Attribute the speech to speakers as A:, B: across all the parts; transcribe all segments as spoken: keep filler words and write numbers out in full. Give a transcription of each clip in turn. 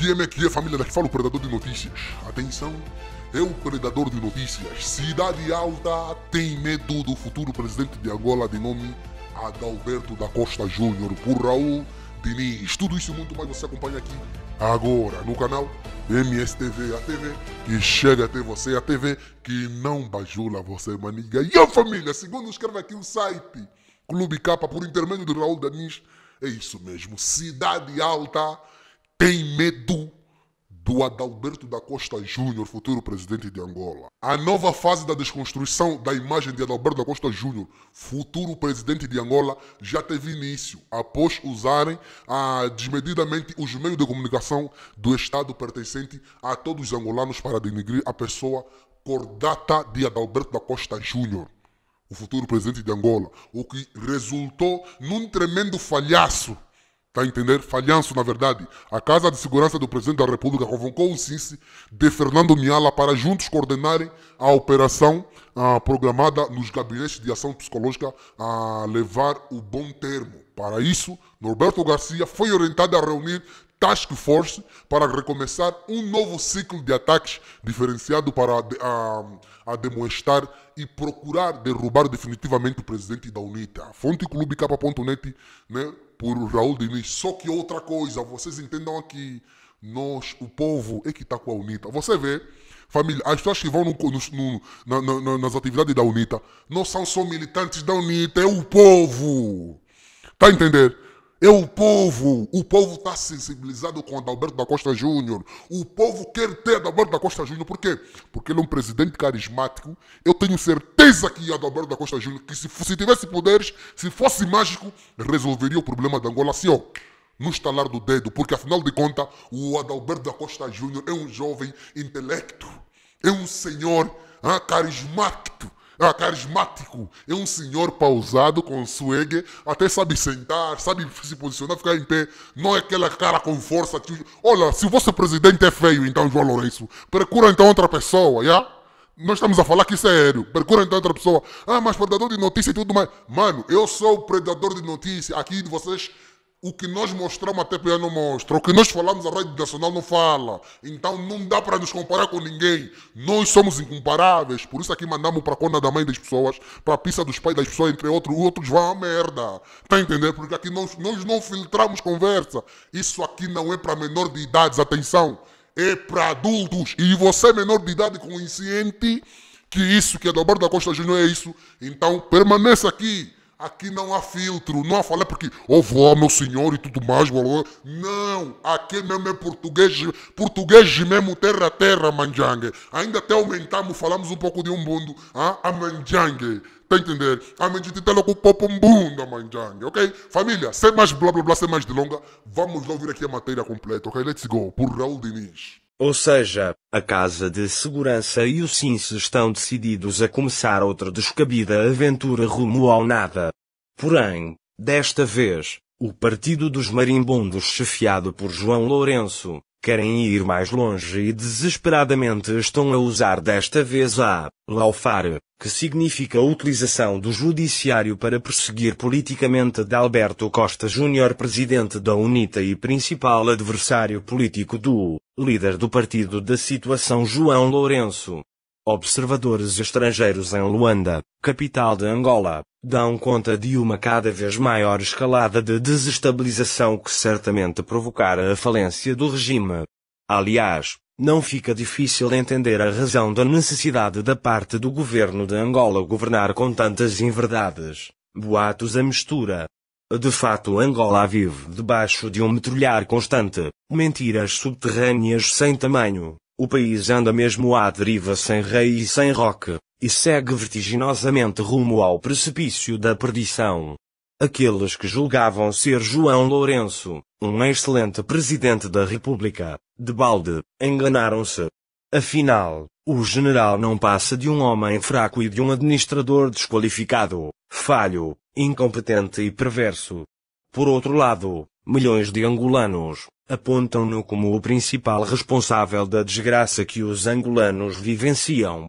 A: que é, me que é, família, daqui fala o Predador de Notícias. Atenção, é o Predador de Notícias. Cidade Alta tem medo do futuro presidente de Angola de nome Adalberto da Costa Júnior, por Raul Diniz. Tudo isso e muito mais você acompanha aqui agora no canal M S T V, a T V que chega até você, a T V que não bajula você, maniga. E a família, segundo escreve aqui o site Clube K, por intermédio de Raul Diniz, é isso mesmo. Cidade Alta tem medo do Adalberto da Costa Júnior, futuro presidente de Angola. A nova fase da desconstrução da imagem de Adalberto da Costa Júnior, futuro presidente de Angola, já teve início após usarem ah, desmedidamente os meios de comunicação do Estado pertencente a todos os angolanos para denigrir a pessoa cordata de Adalberto da Costa Júnior, o futuro presidente de Angola, o que resultou num tremendo falhaço. Está a entender? Falhanço, na verdade. A Casa de Segurança do Presidente da República convocou o Cici de Fernando Miala para juntos coordenarem a operação ah, programada nos gabinetes de ação psicológica a levar o bom termo. Para isso, Norberto Garcia foi orientado a reunir Task Force para recomeçar um novo ciclo de ataques diferenciado para a, a demonstrar e procurar derrubar definitivamente o presidente da UNITA. Fonte clube k ponto net, né, por Raul Diniz. Só que outra coisa, vocês entendam aqui, nós, o povo, é que está com a UNITA. Você vê, família, as pessoas que vão no, no, na, na, nas atividades da UNITA não são só militantes da UNITA, é o povo. Tá a entender? É o povo. O povo está sensibilizado com Adalberto da Costa Júnior. O povo quer ter Adalberto da Costa Júnior. Por quê? Porque ele é um presidente carismático. Eu tenho certeza que Adalberto da Costa Júnior, que se, se tivesse poderes, se fosse mágico, resolveria o problema da Angola assim, ó, no estalar do dedo. Porque, afinal de contas, o Adalberto da Costa Júnior é um jovem intelecto. É um senhor ah, carismático. Ah, carismático, é um senhor pausado, com swag, até sabe sentar, sabe se posicionar, ficar em pé, não é aquela cara com força que... Olha, se o vosso presidente é feio, então, João Lourenço, procura então outra pessoa, já? Nós estamos a falar que isso é sério, procura então outra pessoa. Ah, mas predador de notícia e tudo mais. Mano, eu sou o predador de notícia, aqui de vocês... O que nós mostramos a T P A não mostra. O que nós falamos a Rádio Nacional não fala. Então não dá para nos comparar com ninguém. Nós somos incomparáveis. Por isso aqui mandamos para a cona da mãe das pessoas, para a pista dos pais das pessoas, entre outros. Outros vão à merda. Tá entendendo? Porque aqui nós, nós não filtramos conversa. Isso aqui não é para menor de idades. Atenção. É para adultos. E você, menor de idade, consciente que isso, que é do Adalberto da Costa Júnior é isso. Então permaneça aqui. Aqui não há filtro, não há falar porque, oh vó, meu senhor e tudo mais, não, aqui mesmo é português, português mesmo, terra a terra, manjangue. Ainda até aumentamos, falamos um pouco de um bundo, ah, a manjangue, tá entender? A manjite tá com o popo bunda, manjangue, ok? Família, sem mais blá blá blá, sem mais delonga, vamos lá ouvir aqui a matéria completa, ok? Let's go, por Raul Diniz.
B: Ou seja, a Casa de Segurança e o Cince estão decididos a começar outra descabida aventura rumo ao nada. Porém, desta vez, o Partido dos Marimbondos, chefiado por João Lourenço, querem ir mais longe e desesperadamente estão a usar desta vez a lawfare, que significa a utilização do judiciário para perseguir politicamente Adalberto Costa Júnior, presidente da UNITA e principal adversário político do líder do partido da situação João Lourenço. Observadores estrangeiros em Luanda, capital de Angola, dão conta de uma cada vez maior escalada de desestabilização que certamente provocará a falência do regime. Aliás, não fica difícil entender a razão da necessidade da parte do governo de Angola governar com tantas inverdades, boatos à mistura. De fato, Angola vive debaixo de um metralhar constante, mentiras subterrâneas sem tamanho. O país anda mesmo à deriva sem rei e sem roque, e segue vertiginosamente rumo ao precipício da perdição. Aqueles que julgavam ser João Lourenço, um excelente presidente da República, de balde, enganaram-se. Afinal, o general não passa de um homem fraco e de um administrador desqualificado, falho, incompetente e perverso. Por outro lado, milhões de angolanos apontam-no como o principal responsável da desgraça que os angolanos vivenciam.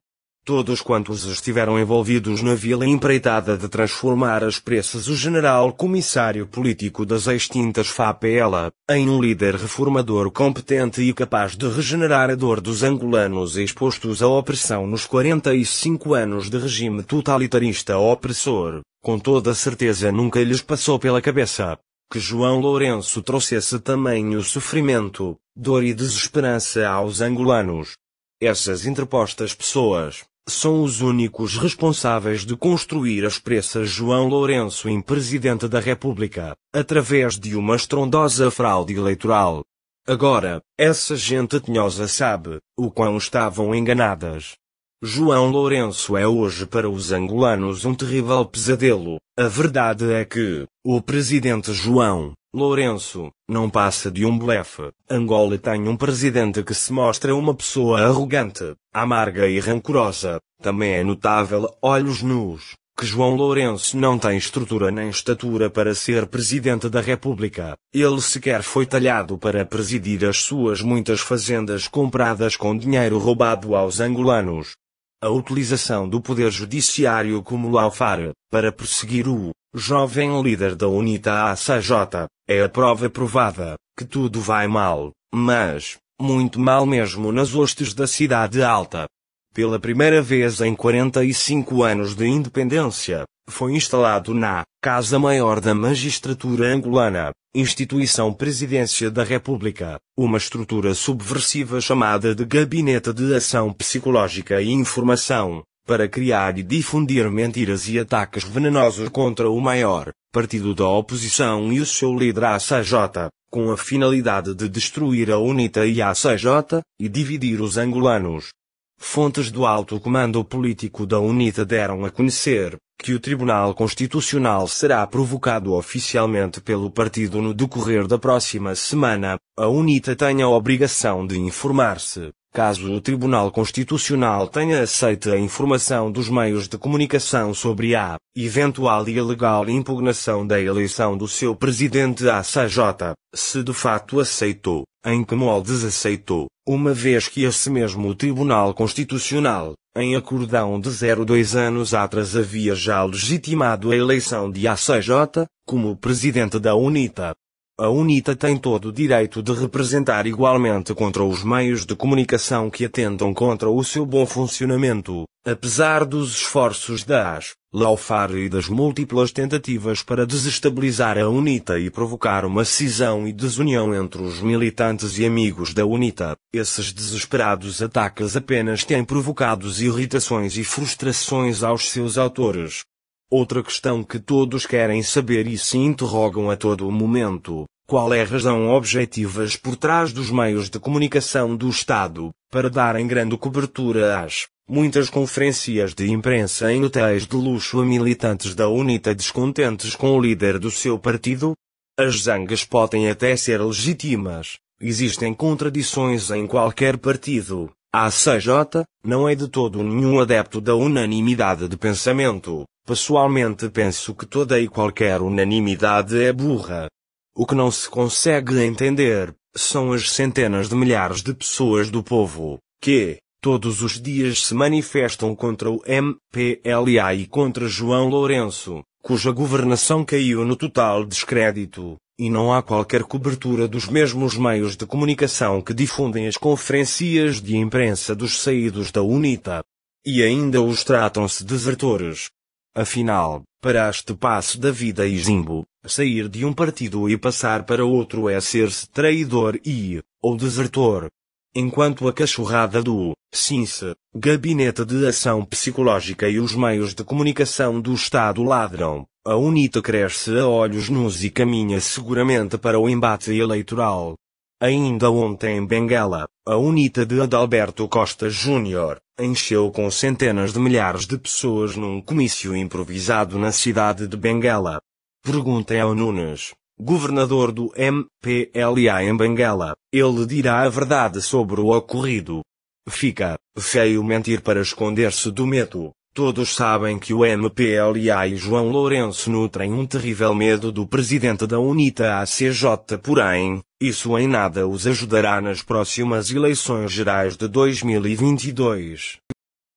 B: Todos quantos estiveram envolvidos na vila empreitada de transformar as pressas o general comissário político das extintas F A P E L A, em um líder reformador competente e capaz de regenerar a dor dos angolanos expostos à opressão nos quarenta e cinco anos de regime totalitarista opressor, com toda certeza nunca lhes passou pela cabeça que João Lourenço trouxesse tamanho sofrimento, dor e desesperança aos angolanos. Essas interpostas pessoas são os únicos responsáveis de construir as pressas João Lourenço em Presidente da República, através de uma estrondosa fraude eleitoral. Agora, essa gente tinhosa sabe o quão estavam enganadas. João Lourenço é hoje para os angolanos um terrível pesadelo. A verdade é que o presidente João Lourenço não passa de um blefe. Angola tem um presidente que se mostra uma pessoa arrogante, amarga e rancorosa. Também é notável, olhos nus, que João Lourenço não tem estrutura nem estatura para ser presidente da República. Ele sequer foi talhado para presidir as suas muitas fazendas compradas com dinheiro roubado aos angolanos. A utilização do poder judiciário como laufar para perseguir o jovem líder da UNITA A C J é a prova provada que tudo vai mal, mas muito mal mesmo nas hostes da Cidade Alta. Pela primeira vez em quarenta e cinco anos de independência, foi instalado na Casa Maior da Magistratura Angolana, instituição Presidência da República, uma estrutura subversiva chamada de Gabinete de Ação Psicológica e Informação, para criar e difundir mentiras e ataques venenosos contra o maior partido da oposição e o seu líder A C J, com a finalidade de destruir a UNITA e a A C J, e dividir os angolanos. Fontes do alto comando político da UNITA deram a conhecer que o Tribunal Constitucional será provocado oficialmente pelo partido no decorrer da próxima semana. A UNITA tem a obrigação de informar-se, caso o Tribunal Constitucional tenha aceito a informação dos meios de comunicação sobre a eventual e ilegal impugnação da eleição do seu presidente A C J, se de fato aceitou, em que moldes aceitou, uma vez que esse mesmo Tribunal Constitucional, em acordão de dois anos atrás havia já legitimado a eleição de A C J, como presidente da UNITA. A UNITA tem todo o direito de representar igualmente contra os meios de comunicação que atentam contra o seu bom funcionamento, apesar dos esforços das Laufar e das múltiplas tentativas para desestabilizar a UNITA e provocar uma cisão e desunião entre os militantes e amigos da UNITA. Esses desesperados ataques apenas têm provocado irritações e frustrações aos seus autores. Outra questão que todos querem saber e se interrogam a todo o momento: qual é a razão objetiva por trás dos meios de comunicação do Estado, para darem grande cobertura às muitas conferências de imprensa em hotéis de luxo a militantes da UNITA descontentes com o líder do seu partido? As zangas podem até ser legítimas, existem contradições em qualquer partido. A C J não é de todo nenhum adepto da unanimidade de pensamento. Pessoalmente penso que toda e qualquer unanimidade é burra. O que não se consegue entender são as centenas de milhares de pessoas do povo que todos os dias se manifestam contra o M P L A e contra João Lourenço, cuja governação caiu no total descrédito, e não há qualquer cobertura dos mesmos meios de comunicação que difundem as conferências de imprensa dos saídos da UNITA. E ainda os tratam-se desertores. Afinal, para este passo da vida exímbo, sair de um partido e passar para outro é ser-se traidor e, ou desertor. Enquanto a cachorrada do S I N S, Gabinete de Ação Psicológica e os meios de comunicação do Estado ladram, a UNITA cresce a olhos nus e caminha seguramente para o embate eleitoral. Ainda ontem em Benguela, a UNITA de Adalberto Costa Júnior encheu com centenas de milhares de pessoas num comício improvisado na cidade de Benguela. Perguntem ao Nunes, governador do M P L A em Benguela, ele dirá a verdade sobre o ocorrido. Fica feio mentir para esconder-se do medo. Todos sabem que o M P L A e João Lourenço nutrem um terrível medo do presidente da UNITA A C J, porém, isso em nada os ajudará nas próximas eleições gerais de dois mil e vinte e dois.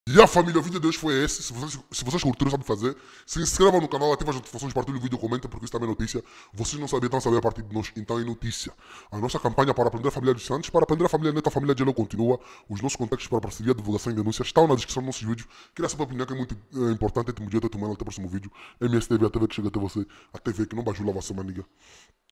A: E a família, o vídeo de hoje foi esse. Se vocês, se vocês curtiram, sabem fazer. Se inscrevam no canal, ativem as notificações, partilhem o vídeo, comentem, porque isso também é notícia. Vocês não sabiam, então saber a partir de nós, então é notícia. A nossa campanha para aprender a família dos Santos, para aprender a família Neto, a família de Elo continua. Os nossos contactos para parceria, divulgação e denúncia estão na descrição dos nossos vídeos. Queria saber a opinião que é muito é, importante. Até o dia, até o próximo vídeo. M S T V, a T V que chega até você. A T V que não bajula você, maniga.